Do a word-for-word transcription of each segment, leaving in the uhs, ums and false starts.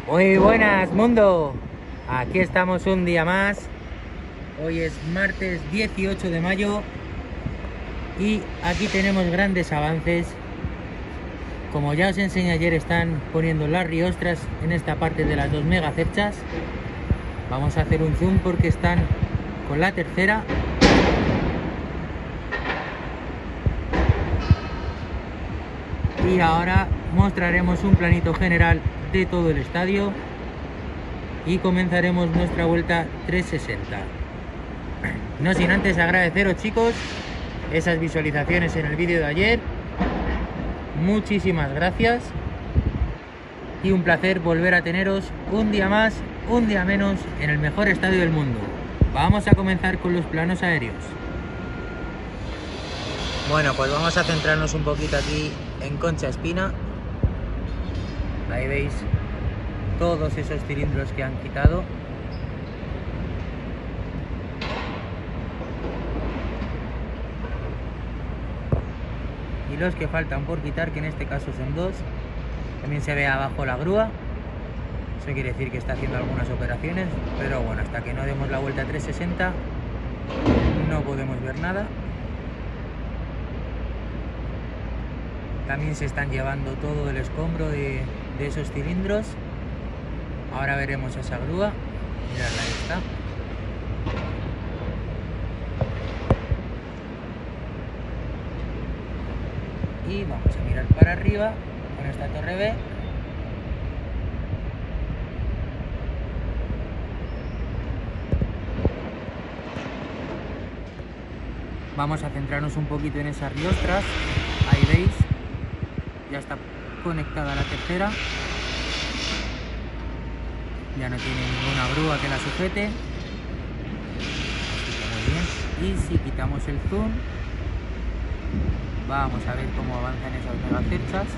Muy buenas, mundo. Aquí estamos un día más. Hoy es martes dieciocho de mayo y aquí tenemos grandes avances. Como ya os enseñé ayer, están poniendo las riostras en esta parte de las dos megacerchas. Vamos a hacer un zoom porque están con la tercera. Y ahora mostraremos un planito general de todo el estadio y comenzaremos nuestra vuelta trescientos sesenta. No sin antes agradeceros, chicos, esas visualizaciones en el vídeo de ayer. Muchísimas gracias y un placer volver a teneros un día más, un día menos en el mejor estadio del mundo. Vamos a comenzar con los planos aéreos. Bueno, pues vamos a centrarnos un poquito aquí en Concha Espina. Ahí veis todos esos cilindros que han quitado. Y los que faltan por quitar, que en este caso son dos. También se ve abajo la grúa. Eso quiere decir que está haciendo algunas operaciones, pero bueno, hasta que no demos la vuelta trescientos sesenta no podemos ver nada. También se están llevando todo el escombro de, de esos cilindros. Ahora veremos esa grúa. Miradla, ahí está. Y vamos a mirar para arriba con esta torre B. Vamos a centrarnos un poquito en esas riostras. Ahí veis, ya está conectada la tercera. Ya no tiene ninguna grúa que la sujete. Así que muy bien. Y si quitamos el zoom, vamos a ver cómo avanzan esas megacerchas.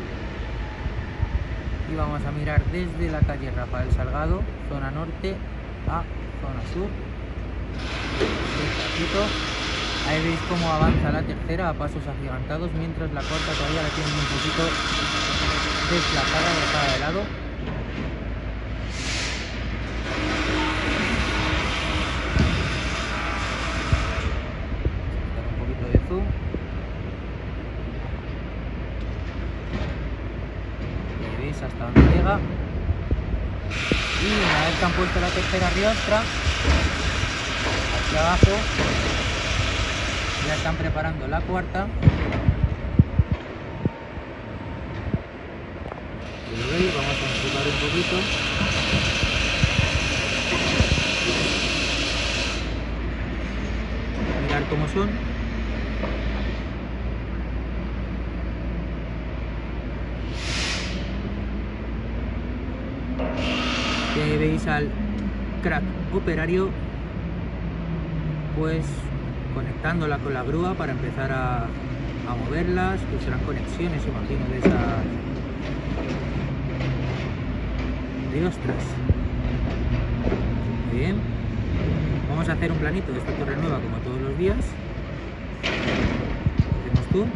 Y vamos a mirar desde la calle Rafael Salgado, zona norte, a zona sur. Despacito. Ahí veis cómo avanza la tercera a pasos agigantados, mientras la cuarta todavía la tiene un poquito desplazada, dejada de lado. Un poquito de zoom. Ahí veis hasta dónde llega. Y una vez que han puesto la tercera riostra, hacia abajo, ya están preparando la cuarta. Y lo veis, vamos a enfocar un poquito. Mirad cómo son. Y ahí veis al crack operario, pues conectándola con la grúa para empezar a, a moverlas, que serán conexiones, imagino, de esas riostras. Muy bien, vamos a hacer un planito de esta torre nueva como todos los días. Hacemos tú.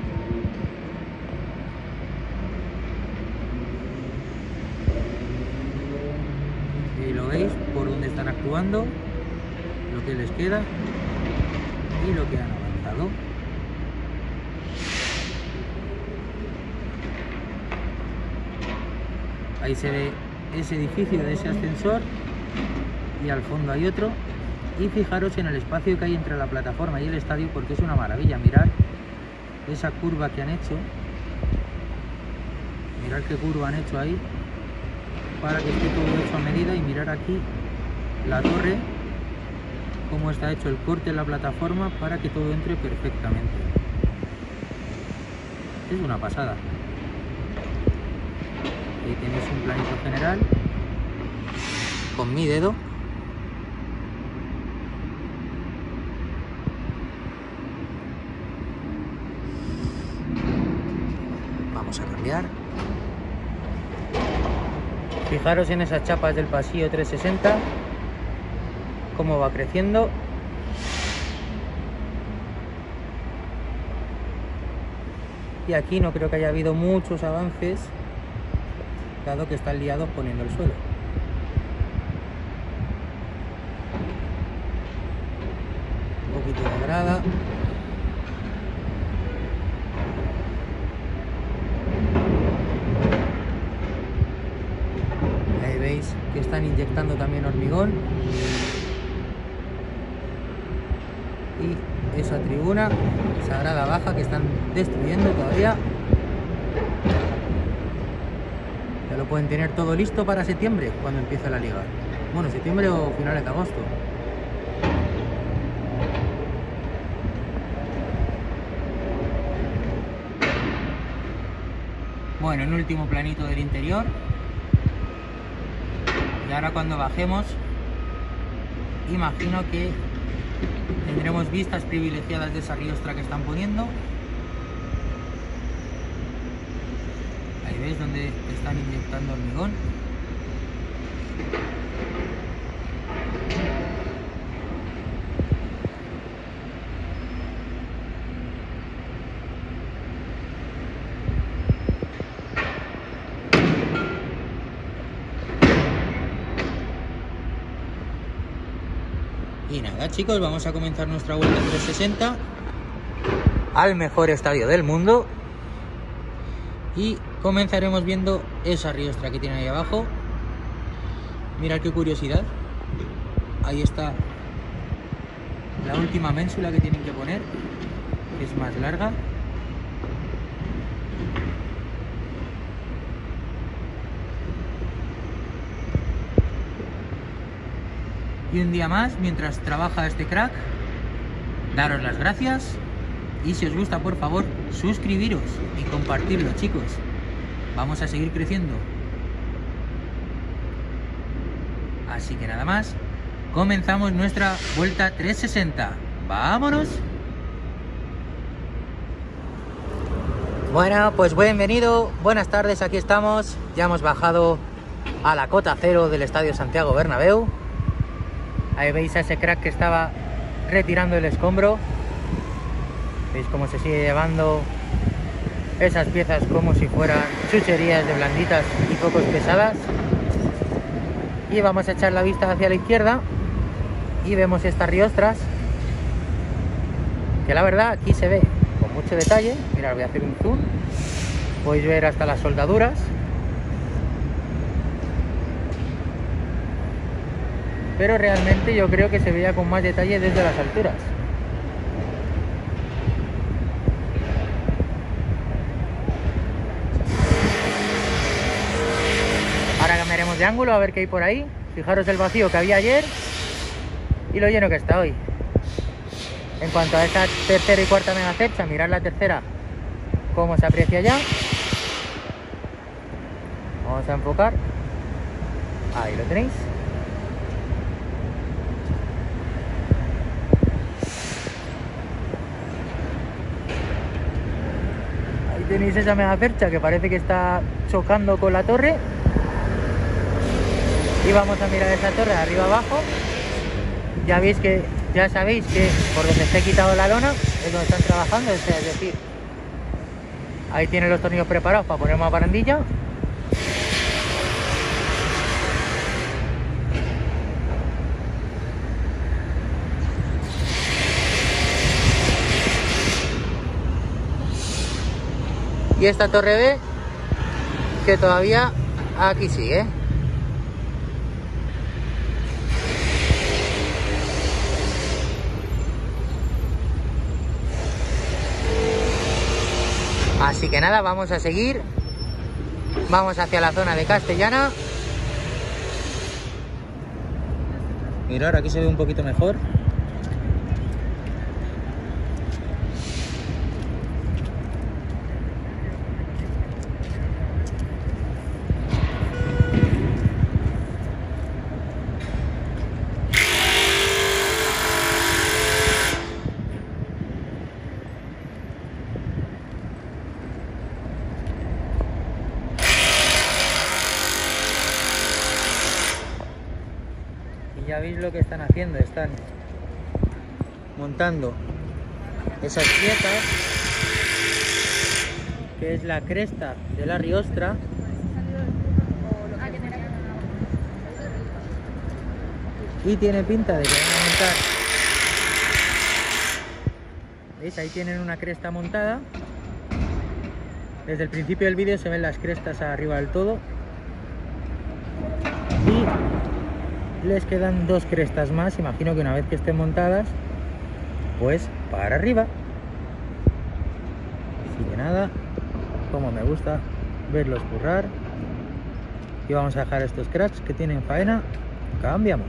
Y lo veis por dónde están actuando, lo que les queda y lo que han avanzado. Ahí se ve ese edificio de ese ascensor y al fondo hay otro. Y fijaros en el espacio que hay entre la plataforma y el estadio, porque es una maravilla. Mirad esa curva que han hecho. Mirad qué curva han hecho ahí para que esté todo hecho a medida. Y mirar aquí la torre, cómo está hecho el corte en la plataforma para que todo entre perfectamente. Es una pasada. Ahí tenéis un planito general con mi dedo. Vamos a cambiar. Fijaros en esas chapas del pasillo trescientos sesenta, cómo va creciendo. Y aquí no creo que haya habido muchos avances. dado que están liados poniendo el suelo. Un poquito de grada. Ahí veis que están inyectando también hormigón. Y esa tribuna, esa grada baja que están destruyendo todavía. Ya lo pueden tener todo listo para septiembre, cuando empiece la liga. Bueno, septiembre o finales de agosto. Bueno, un último planito del interior. Y ahora cuando bajemos, imagino que tendremos vistas privilegiadas de esa riostra que están poniendo. Ahí veis donde están inyectando hormigón. Y nada, chicos, vamos a comenzar nuestra vuelta trescientos sesenta al mejor estadio del mundo. Y comenzaremos viendo esa riostra que tiene ahí abajo. Mirad qué curiosidad. Ahí está la última ménsula que tienen que poner, que es más larga. Y un día más, mientras trabaja este crack, daros las gracias. Y si os gusta, por favor, suscribiros y compartirlo, chicos. Vamos a seguir creciendo. Así que nada más, comenzamos nuestra vuelta trescientos sesenta. ¡Vámonos! Bueno, pues bienvenido, buenas tardes, aquí estamos. Ya hemos bajado a la cota cero del Estadio Santiago Bernabéu. Ahí veis a ese crack que estaba retirando el escombro. Veis cómo se sigue llevando esas piezas como si fueran chucherías de blanditas y poco pesadas. Y vamos a echar la vista hacia la izquierda y vemos estas riostras, que la verdad aquí se ve con mucho detalle. Mirad, voy a hacer un zoom. Podéis ver hasta las soldaduras. Pero realmente yo creo que se veía con más detalle desde las alturas. Ahora cambiaremos de ángulo a ver qué hay por ahí. Fijaros el vacío que había ayer y lo lleno que está hoy. En cuanto a esta tercera y cuarta megacercha, mirad la tercera cómo se aprecia ya. Vamos a enfocar. Ahí lo tenéis. Ahí tenéis esa megacercha que parece que está chocando con la torre. Y vamos a mirar esa torre de arriba abajo. Ya veis que, ya sabéis que por donde se ha quitado la lona es donde están trabajando, es decir, ahí tienen los tornillos preparados para poner más barandilla. Y esta torre B, que todavía aquí sigue. Así que nada, vamos a seguir. Vamos hacia la zona de Castellana. Mirad, aquí se ve un poquito mejor. Ya veis lo que están haciendo, están montando esas piezas, que es la cresta de la riostra, y tiene pinta de que van a montar. ¿Veis? Ahí tienen una cresta montada. Desde el principio del vídeo se ven las crestas arriba del todo y les quedan dos crestas más. Imagino que una vez que estén montadas, pues para arriba. Así que nada, como me gusta verlos currar. Y vamos a dejar estos cracks que tienen faena. Cambiamos.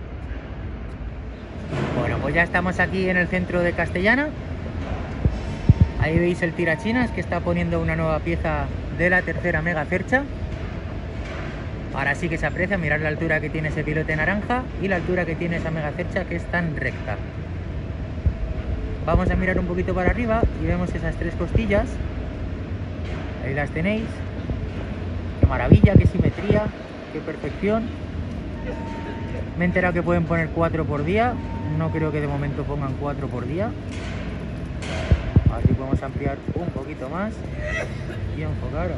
Bueno, pues ya estamos aquí en el centro de Castellana. Ahí veis el tirachinas que está poniendo una nueva pieza de la tercera Mega Cercha. Ahora sí que se aprecia, mirar la altura que tiene ese pilote naranja y la altura que tiene esa Mega Cercha, que es tan recta. Vamos a mirar un poquito para arriba y vemos esas tres costillas. Ahí las tenéis. Qué maravilla, qué simetría, qué perfección. Me he enterado que pueden poner cuatro por día. No creo que de momento pongan cuatro por día. Así podemos ampliar un poquito más y enfocar.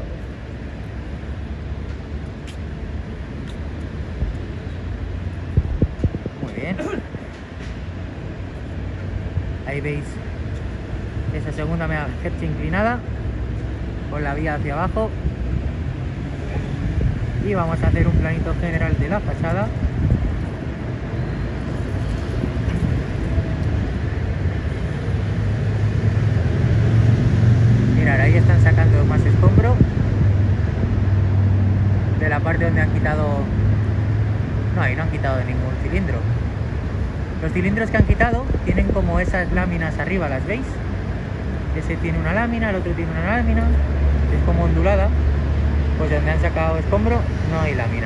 Muy bien. Ahí veis esa segunda Mega Cercha inclinada con la vía hacia abajo. Y vamos a hacer un planito general de la fachada. Mirad, ahí están sacando más escombro de la parte donde han quitado. No, ahí no han quitado de ningún cilindro. Los cilindros que han quitado tienen como esas láminas arriba, ¿las veis? Ese tiene una lámina, el otro tiene una lámina, es como ondulada. Pues donde han sacado escombro no hay lámina.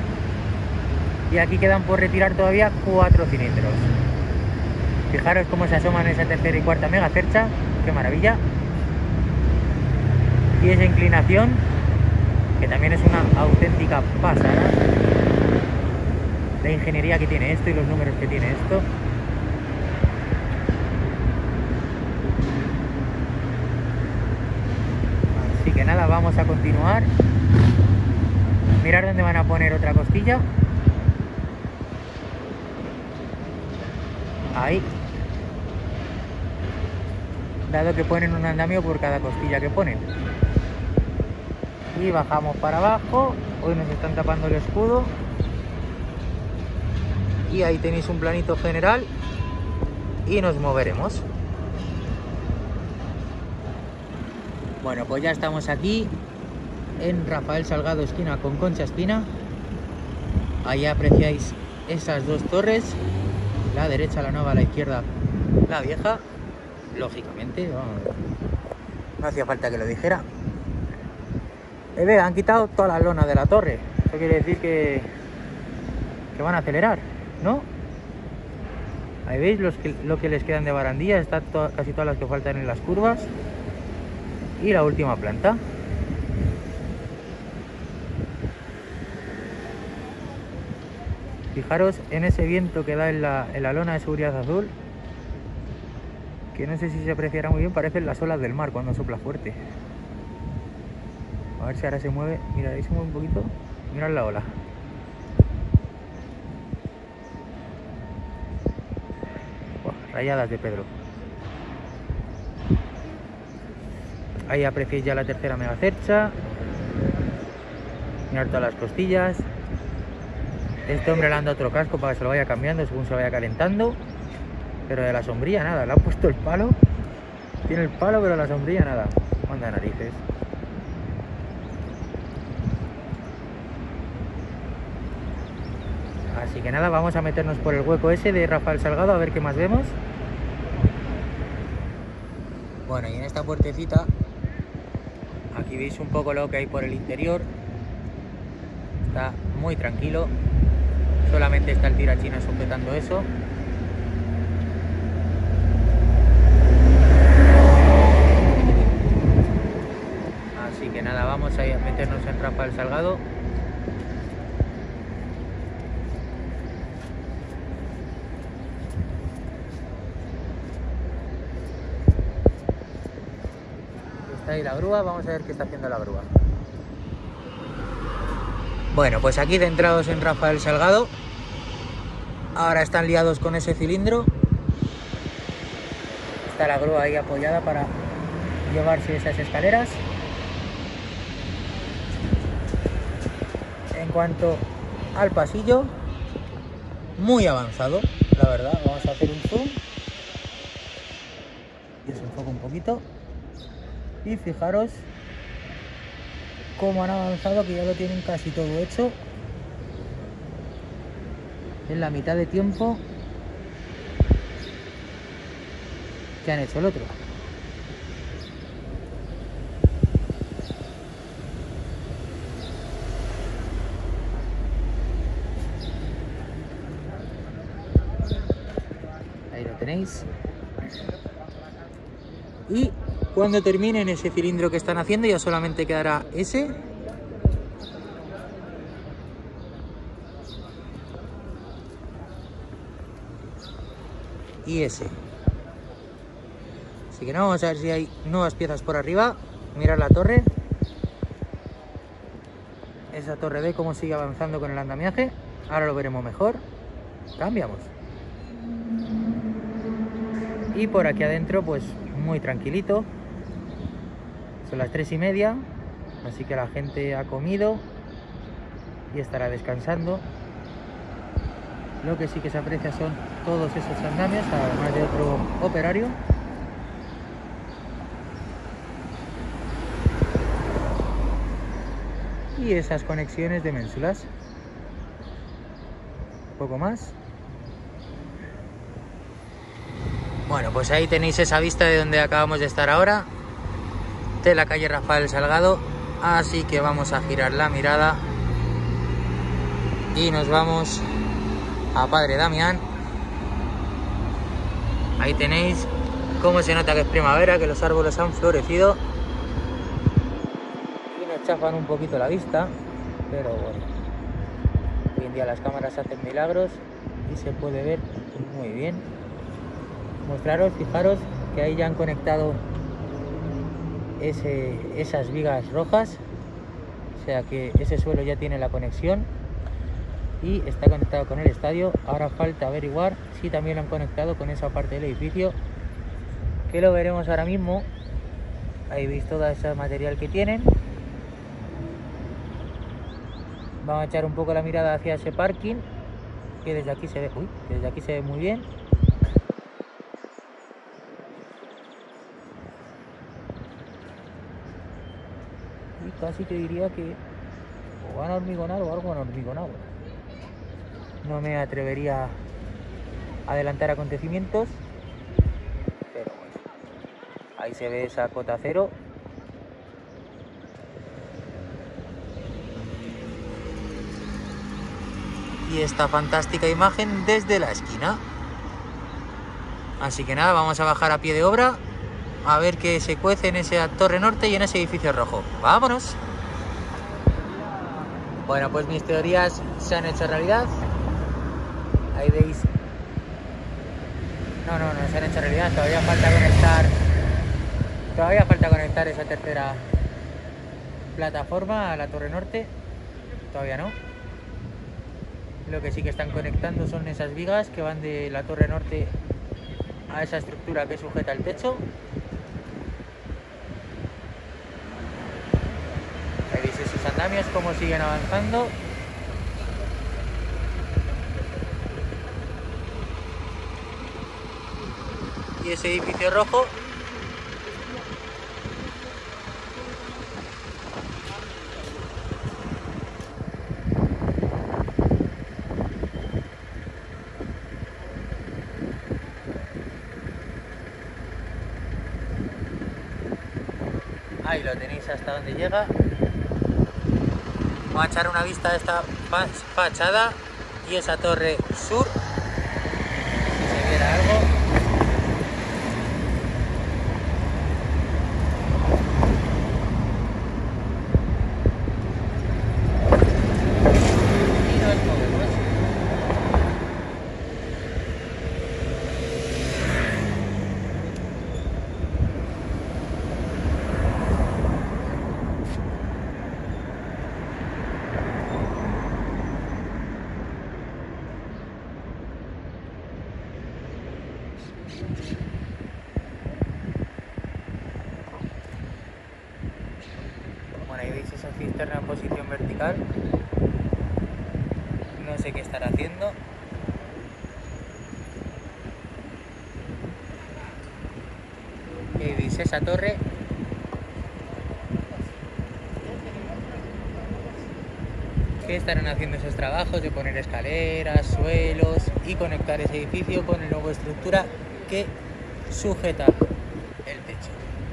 Y aquí quedan por retirar todavía cuatro cilindros. Fijaros cómo se asoman esa tercera y cuarta Mega Cercha, qué maravilla. Y esa inclinación, que también es una auténtica pasada. La ingeniería que tiene esto y los números que tiene esto. Así que nada, vamos a continuar. Mirar dónde van a poner otra costilla. Ahí. Dado que ponen un andamio por cada costilla que ponen. Y bajamos para abajo. Hoy nos están tapando el escudo. Y ahí tenéis un planito general. Y nos moveremos. Bueno, pues ya estamos aquí en Rafael Salgado, esquina con Concha Espina. Ahí apreciáis esas dos torres. La derecha la nueva, la izquierda la vieja. Lógicamente, no, no hacía falta que lo dijera. Eh, ve, han quitado toda la lona de la torre. Eso quiere decir que, que van a acelerar, ¿no? Ahí veis los que, lo que les quedan de barandilla. Están to casi todas las que faltan en las curvas. Y la última planta. Fijaros en ese viento que da en la, en la lona de seguridad azul, que no sé si se apreciará muy bien, parecen las olas del mar cuando sopla fuerte. A ver si ahora se mueve. Mira, ahí se mueve un poquito. Mirad la ola. Buah, rayadas de Pedro. Ahí apreciáis ya la tercera Mega Cercha. Mirad todas las costillas. Este hombre le han dado otro casco para que se lo vaya cambiando según se vaya calentando. Pero de la sombrilla nada, le han puesto el palo. Tiene el palo, pero la sombrilla nada. Manda narices. Así que nada, vamos a meternos por el hueco ese de Rafael Salgado a ver qué más vemos. Bueno, y en esta puertecita, aquí veis un poco lo que hay por el interior. Está muy tranquilo. Solamente está el tirachinas sujetando eso. Así que nada, vamos a meternos en Rafael Salgado. Está ahí la grúa, vamos a ver qué está haciendo la grúa. Bueno, pues aquí centrados en Rafael Salgado. Ahora están liados con ese cilindro. Está la grúa ahí apoyada para llevarse esas escaleras. En cuanto al pasillo, muy avanzado, la verdad. Vamos a hacer un zoom y os enfoco un poquito y fijaros cómo han avanzado, que ya lo tienen casi todo hecho en la mitad de tiempo que han hecho el otro. Ahí lo tenéis. Y cuando terminen ese cilindro que están haciendo, ya solamente quedará ese. Y ese. Así que no, vamos a ver si hay nuevas piezas por arriba. Mirad la torre. Esa torre, ve cómo sigue avanzando con el andamiaje. Ahora lo veremos mejor. Cambiamos. Y por aquí adentro, pues muy tranquilito. Son las tres y media, así que la gente ha comido y estará descansando. Lo que sí que se aprecia son todos esos andamios, además de otro operario. Y esas conexiones de ménsulas. Un poco más. Bueno, pues ahí tenéis esa vista de donde acabamos de estar ahora, de la calle Rafael Salgado. Así que vamos a girar la mirada y nos vamos a Padre Damián. Ahí tenéis cómo se nota que es primavera, que los árboles han florecido y nos chafan un poquito la vista, pero bueno, hoy en día las cámaras hacen milagros y se puede ver muy bien. Mostraros, fijaros que ahí ya han conectado ese, esas vigas rojas, o sea que ese suelo ya tiene la conexión y está conectado con el estadio. Ahora falta averiguar si también lo han conectado con esa parte del edificio, que lo veremos ahora mismo. Ahí veis todo ese material que tienen. Vamos a echar un poco la mirada hacia ese parking, que desde aquí se ve, uy, que desde aquí se ve muy bien. Y casi te diría que o van a hormigonar o algo han hormigonado. No me atrevería a adelantar acontecimientos, pero bueno, ahí se ve esa cota cero. Y esta fantástica imagen desde la esquina. Así que nada, vamos a bajar a pie de obra a ver qué se cuece en esa torre norte y en ese edificio rojo. ¡Vámonos! Bueno, pues mis teorías se han hecho realidad. Ahí veis. No, no, no se han hecho realidad. Todavía falta conectar. Todavía falta conectar esa tercera plataforma a la torre norte. Todavía no. Lo que sí que están conectando son esas vigas que van de la torre norte a esa estructura que sujeta el techo. Ahí veis esos andamios cómo siguen avanzando. Y ese edificio rojo. Ahí lo tenéis hasta donde llega. Vamos a echar una vista a esta fachada y esa torre sur. Si se viera algo. Y nos movemos. cisterna en posición vertical. No sé qué estará haciendo. ¿Qué veis esa torre? Que estarán haciendo esos trabajos de poner escaleras, suelos y conectar ese edificio con la nueva estructura que sujeta el techo.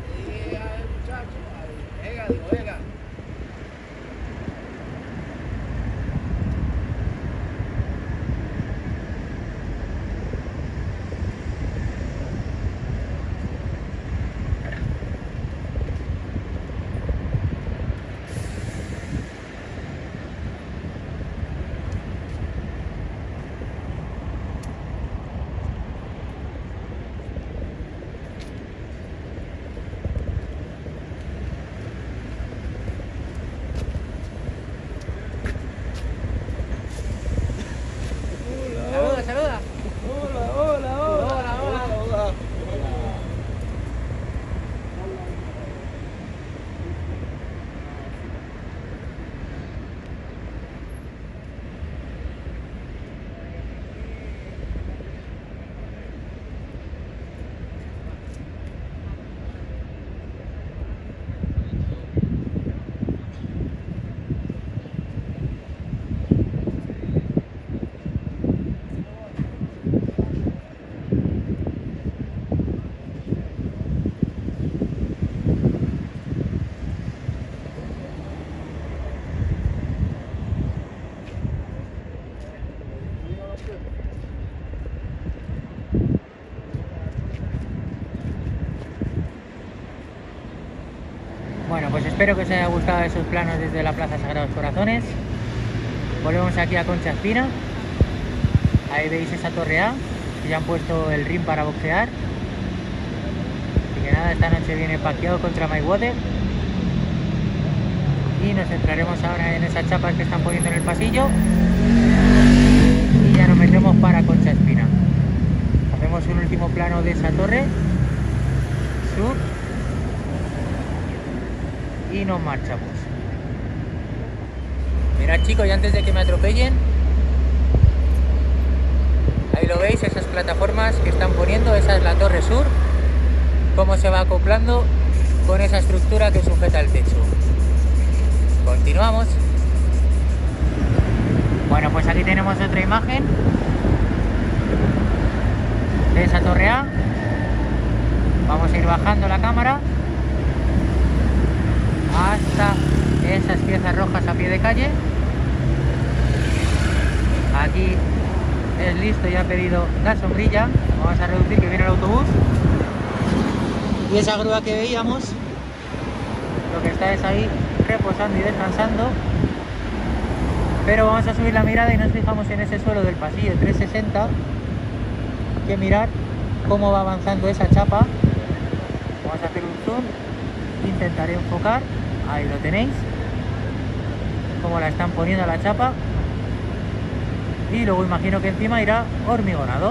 Bueno, pues espero que os haya gustado esos planos desde la Plaza Sagrados Corazones. Volvemos aquí a Concha Espina. Ahí veis esa torre A, que ya han puesto el ring para boxear. Así que nada, esta noche viene Pacquiao contra Mayweather. Y nos centraremos ahora en esas chapas que están poniendo en el pasillo. Y ya nos metemos para Concha Espina. Hacemos un último plano de esa torre sur. Y nos marchamos. Mirad, chicos, y antes de que me atropellen, ahí lo veis, esas plataformas que están poniendo. Esa es la torre sur, cómo se va acoplando con esa estructura que sujeta el techo. Continuamos. Bueno, pues aquí tenemos otra imagen de esa torre A. Vamos a ir bajando la cámara hasta esas piezas rojas a pie de calle. Aquí es listo, ya ha pedido la sombrilla. Vamos a reducir que viene el autobús. Y esa grúa que veíamos, lo que está es ahí reposando y descansando. Pero vamos a subir la mirada y nos fijamos en ese suelo del pasillo trescientos sesenta. Que mirar cómo va avanzando esa chapa. Vamos a hacer un zoom. Intentaré enfocar. Ahí lo tenéis, como la están poniendo a la chapa. Y luego imagino que encima irá hormigonado.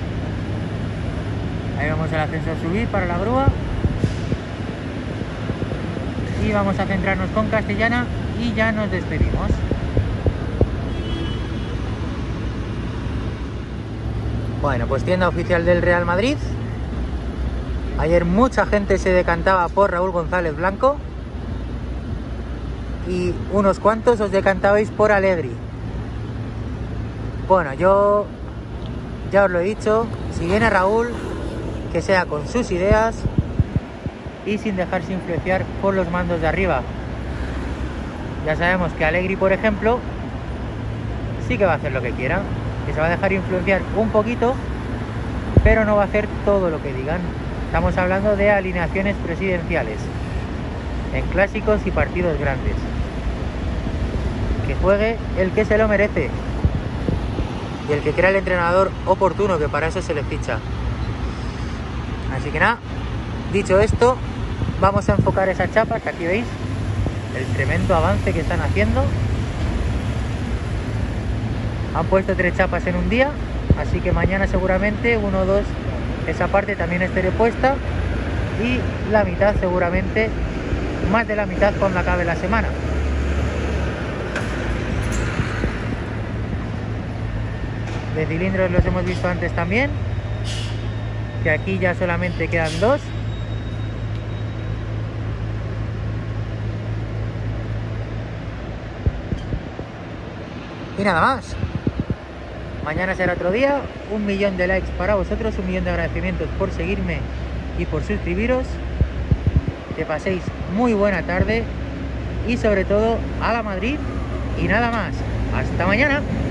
Ahí vemos el ascensor subir para la grúa. Y vamos a centrarnos con Castellana y ya nos despedimos. Bueno, pues tienda oficial del Real Madrid. Ayer mucha gente se decantaba por Raúl González Blanco y unos cuantos os decantabais por Allegri. Bueno, yo ya os lo he dicho, si viene Raúl, que sea con sus ideas y sin dejarse influenciar por los mandos de arriba. Ya sabemos que Allegri, por ejemplo, sí que va a hacer lo que quiera, que se va a dejar influenciar un poquito, pero no va a hacer todo lo que digan. Estamos hablando de alineaciones presidenciales en clásicos y partidos grandes. Que juegue el que se lo merece y el que crea el entrenador oportuno, que para eso se le ficha. Así que nada, dicho esto, vamos a enfocar esas chapas, que aquí veis el tremendo avance que están haciendo. Han puesto tres chapas en un día, así que mañana seguramente uno o dos, esa parte también estaré puesta, y la mitad seguramente, más de la mitad cuando acabe la semana. De cilindros los hemos visto antes también, que aquí ya solamente quedan dos. Y nada más. Mañana será otro día. Un millón de likes para vosotros, un millón de agradecimientos por seguirme y por suscribiros. Que paséis muy buena tarde y sobre todo a la Madrid. Y nada más. Hasta mañana.